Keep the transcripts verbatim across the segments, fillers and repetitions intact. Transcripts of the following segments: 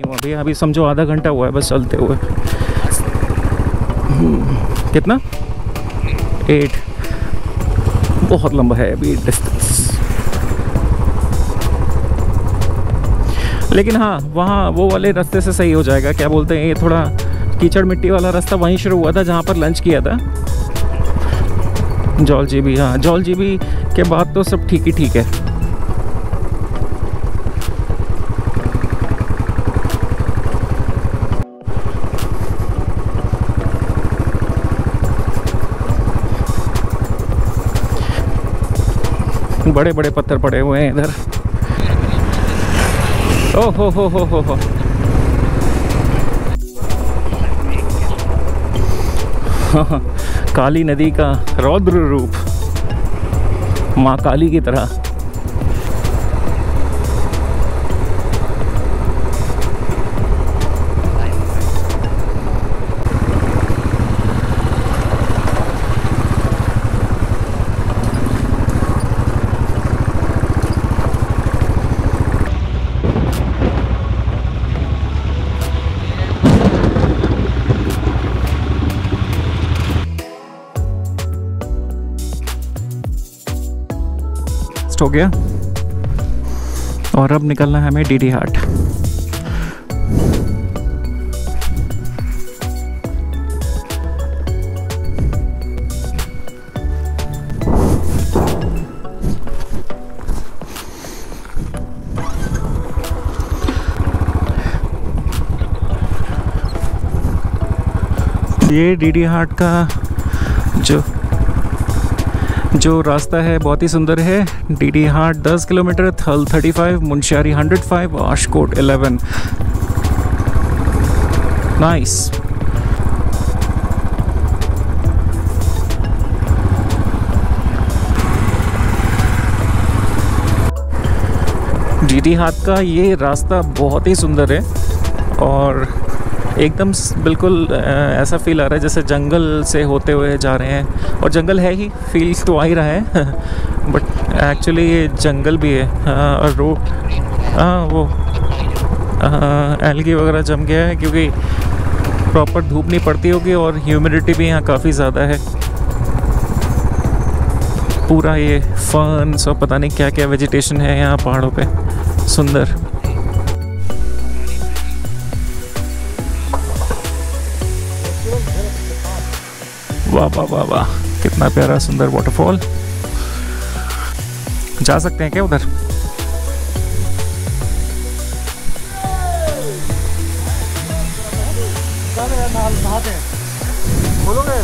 हूँ अभी अभी समझो आधा घंटा हुआ है बस चलते हुए। कितना एट, बहुत लंबा है अभी डिस्टेंस। लेकिन हाँ वहाँ वो वाले रास्ते से सही हो जाएगा, क्या बोलते हैं, ये थोड़ा कीचड़ मिट्टी वाला रास्ता वहीं शुरू हुआ था जहाँ पर लंच किया था। जॉल जीबी, हाँ जॉल जीबी के बाद तो सब ठीक ही ठीक है। बड़े बड़े पत्थर पड़े हुए हैं इधर। ओ हो हो हो हो हो काली नदी का रौद्र रूप, माँ काली की तरह। हो गया और अब निकलना है हमें डीडी हाट। ये डीडी हाट का जो जो रास्ता है बहुत ही सुंदर है। डीडी हाट दस किलोमीटर, थल पैंतीस, मुंशियारी एक सौ पाँच, आशकोट ग्यारह। नाइस। डीडी हाट का ये रास्ता बहुत ही सुंदर है और एकदम बिल्कुल ऐसा फील आ रहा है जैसे जंगल से होते हुए जा रहे हैं, और जंगल है ही, फील तो आ ही रहा है बट एक्चुअली ये जंगल भी है। हाँ, और रोड, हाँ वो एल्गी वगैरह जम गया है क्योंकि प्रॉपर धूप नहीं पड़ती होगी और ह्यूमिडिटी भी यहाँ काफ़ी ज़्यादा है। पूरा ये फर्न्स और पता नहीं क्या क्या वेजिटेशन है यहाँ पहाड़ों पे, सुंदर। वाह वाह वाह वाह, कितना प्यारा सुंदर वाटरफॉल। जा सकते हैं क्या उधर? खोलोगे?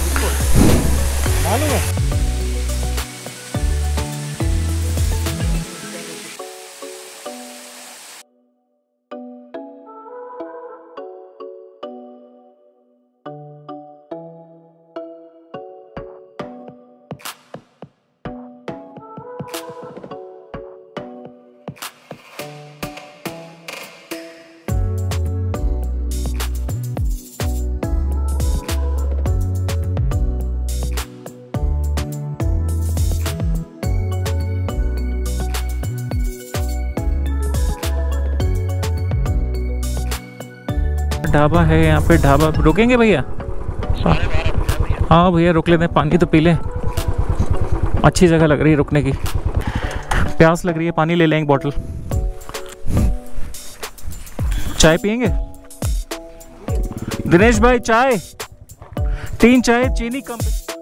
ढाबा है यहाँ पे, ढाबा रुकेंगे भैया? हाँ भैया रुक लेते हैं, पानी तो पी लें, अच्छी जगह लग रही है रुकने की। प्यास लग रही है, पानी ले लें एक बॉटल। चाय पियेंगे दिनेश भाई? चाय, तीन चाय, चीनी कम।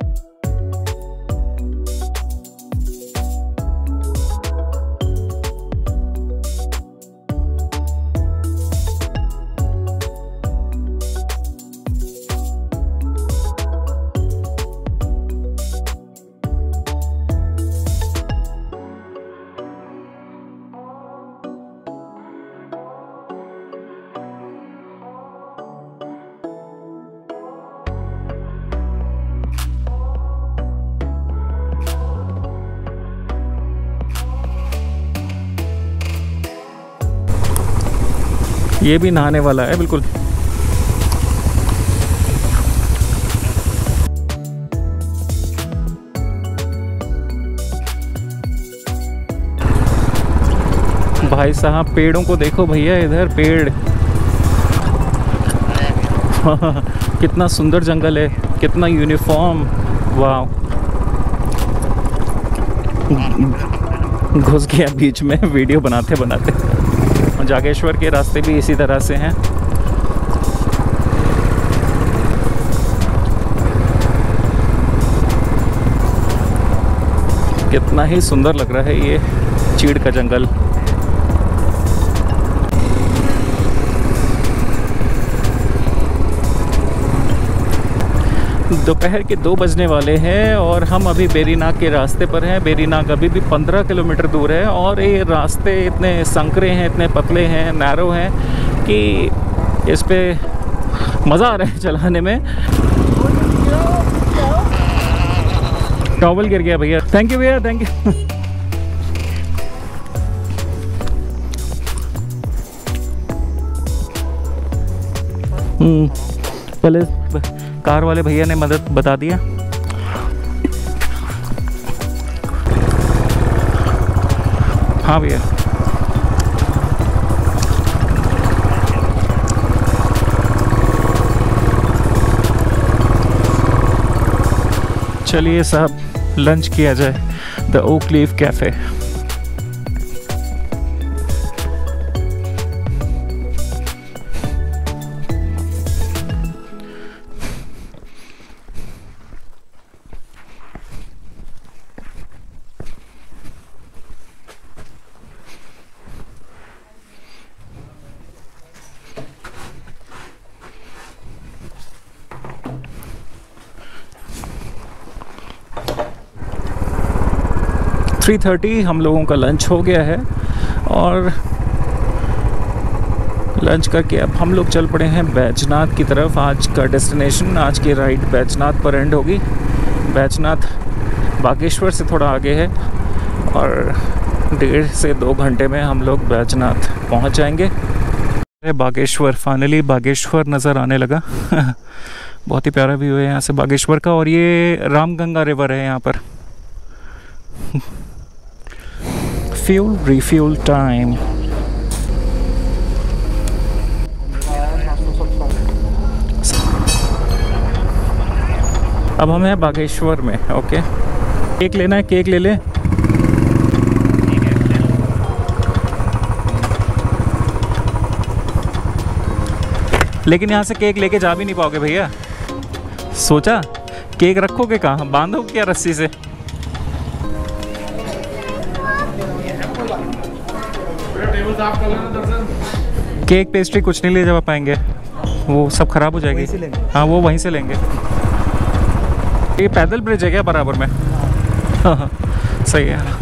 ये भी नहाने वाला है बिल्कुल। भाई साहब पेड़ों को देखो भैया, इधर पेड़ कितना सुंदर जंगल है, कितना यूनिफॉर्म। वाह, घुस गया बीच में वीडियो बनाते बनाते। जागेश्वर के रास्ते भी इसी तरह से हैं। कितना ही सुंदर लग रहा है ये चीड़ का जंगल। दोपहर के दो बजने वाले हैं और हम अभी बेरीनाग के रास्ते पर हैं। बेरीनाग अभी भी पंद्रह किलोमीटर दूर है और ये रास्ते इतने संकरे हैं, इतने पतले हैं, नैरो हैं कि इस पे मज़ा आ रहा है चलाने में। टॉवल गिर गया भैया। थैंक यू भैया, थैंक यू। हम्म पहले कार वाले भैया ने मदद बता दिया। हाँ भैया, चलिए साहब लंच किया जाए। The oak leaf cafe. Three thirty हम लोगों का लंच हो गया है और लंच करके अब हम लोग चल पड़े हैं बैजनाथ की तरफ। आज का डेस्टिनेशन, आज की राइड बैजनाथ पर एंड होगी। बैजनाथ बागेश्वर से थोड़ा आगे है और डेढ़ से दो घंटे में हम लोग बैजनाथ पहुंच जाएंगे। बागेश्वर, फाइनली बागेश्वर नज़र आने लगा। बहुत ही प्यारा व्यू है यहाँ से बागेश्वर का। और ये रामगंगा रिवर है यहाँ पर। Fuel refuel time. अब हम हैं बागेश्वर में। ओके, केक लेना है, केक ले ले। लेकिन यहाँ से केक लेके जा भी नहीं पाओगे भैया। सोचा केक रखोगे कहाँ, बांधोगे क्या रस्सी से? केक पेस्ट्री कुछ नहीं ले जा पाएंगे, वो सब खराब हो जाएगी। हाँ, वो वहीं से लेंगे। ये पैदल ब्रिज है क्या बराबर में? हाँ हाँ सही है।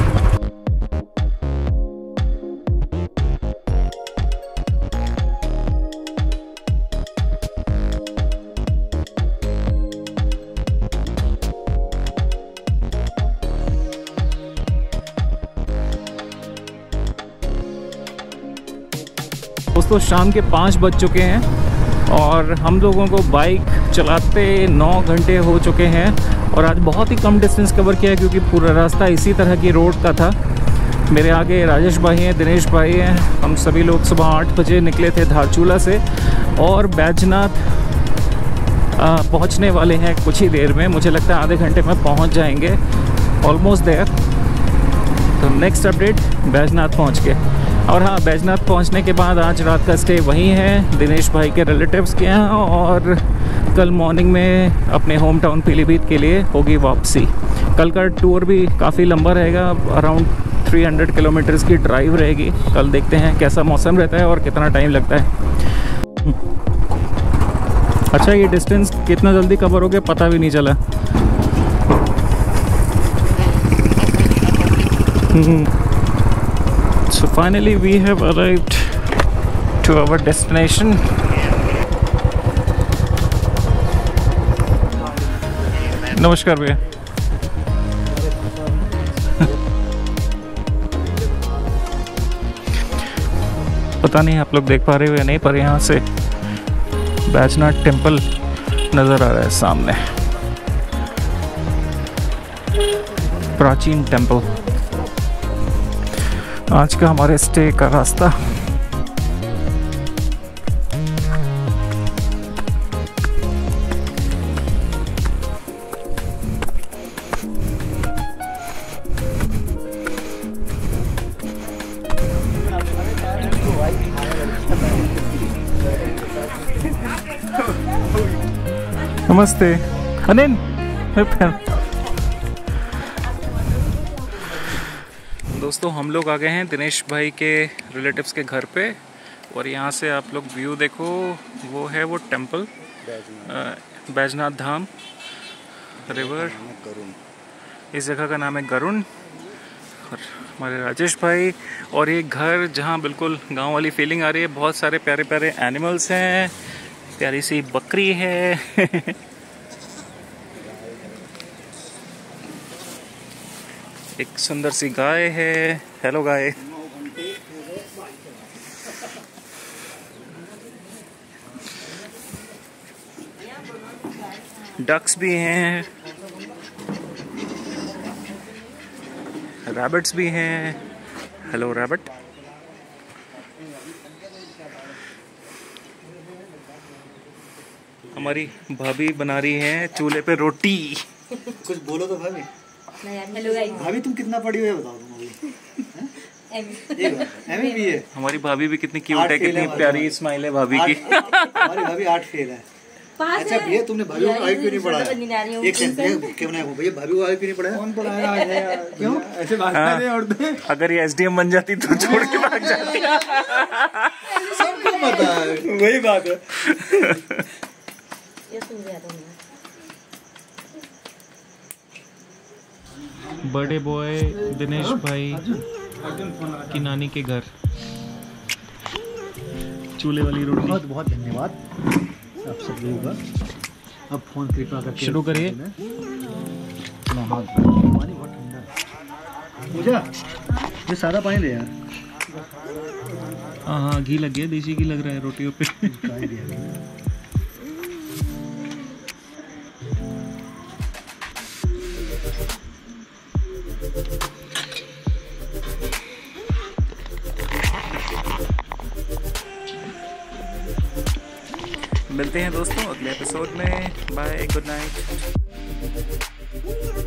दोस्तों शाम के पाँच बज चुके हैं और हम लोगों को बाइक चलाते नौ घंटे हो चुके हैं और आज बहुत ही कम डिस्टेंस कवर किया है क्योंकि पूरा रास्ता इसी तरह की रोड का था। मेरे आगे राजेश भाई हैं, दिनेश भाई हैं। हम सभी लोग सुबह आठ बजे निकले थे धारचूला से और बैजनाथ पहुंचने वाले हैं कुछ ही देर में। मुझे लगता है आधे घंटे में पहुंच जाएंगे, ऑलमोस्ट देयर। तो नेक्स्ट अपडेट बैजनाथ पहुंच के। और हाँ, बैजनाथ पहुंचने के बाद आज रात का स्टे वहीं है दिनेश भाई के रिलेटिव्स के यहाँ और कल मॉर्निंग में अपने होम टाउन पीलीभीत के लिए होगी वापसी। कल का टूर भी काफ़ी लंबा रहेगा, अराउंड तीन सौ किलोमीटर्स की ड्राइव रहेगी। कल देखते हैं कैसा मौसम रहता है और कितना टाइम लगता है। अच्छा, ये डिस्टेंस कितना जल्दी कवर हो गया पता भी नहीं चला। So finally we have arrived to our destination. नमस्कार भैया। पता नहीं आप लोग देख पा रहे हो या नहीं, पर यहाँ से बैजनाथ टेम्पल नज़र आ रहा है सामने, प्राचीन टेम्पल। आज का हमारे स्टे का रास्ता नमस्ते अनिल। दोस्तों हम लोग आ गए हैं दिनेश भाई के रिलेटिव्स के घर पे, और यहाँ से आप लोग व्यू देखो, वो है वो टेम्पल बैजनाथ धाम रिवर। इस जगह का नाम है गरुण। और हमारे राजेश भाई, और ये घर जहाँ बिल्कुल गांव वाली फीलिंग आ रही है। बहुत सारे प्यारे प्यारे एनिमल्स हैं, प्यारी सी बकरी है एक सुंदर सी गाय है। हेलो गाय। डक्स भी हैं, रैबिट्स भी हैं। Hello rabbit. हमारी भाभी बना रही है चूल्हे पे रोटी। कुछ बोलो तो भाभी। Hello guys. भाभी तुम कितना पढ़ी हुई है बताओ तुम अभी। एमए भी है। हमारी भाभी भी कितनी क्यूट है, कितनी प्यारी स्माइल है भाभी की। हमारी भाभी आर्ट फेल है। अच्छा भैया तुमने भाभी को आगे क्यों नहीं पढ़ाया? एक सेकंड क्यों नहीं भैया भाभी को आगे क्यों नहीं पढ़ाया? कौन पढ़ाया? क्यों ऐसे बात नहीं औरतें? अगर ये एसडीएम बन जाती तो छोड़ के भाग जाती। सबको पता है, वही बात है। बड़े बॉय दिनेश भाई की नानी के घर चूल्हे वाली रोटी। बहुत बहुत धन्यवाद आप सब लोगों का। अब फोन कृपा करके शुरू करिए। पानी बहुत ठंडा है। पूजा ये सादा पानी दे यार। हाँ हाँ घी लग गया, देसी घी लग रहा है रोटियों पे। मिलते हैं दोस्तों अगले एपिसोड में। Bye, good night.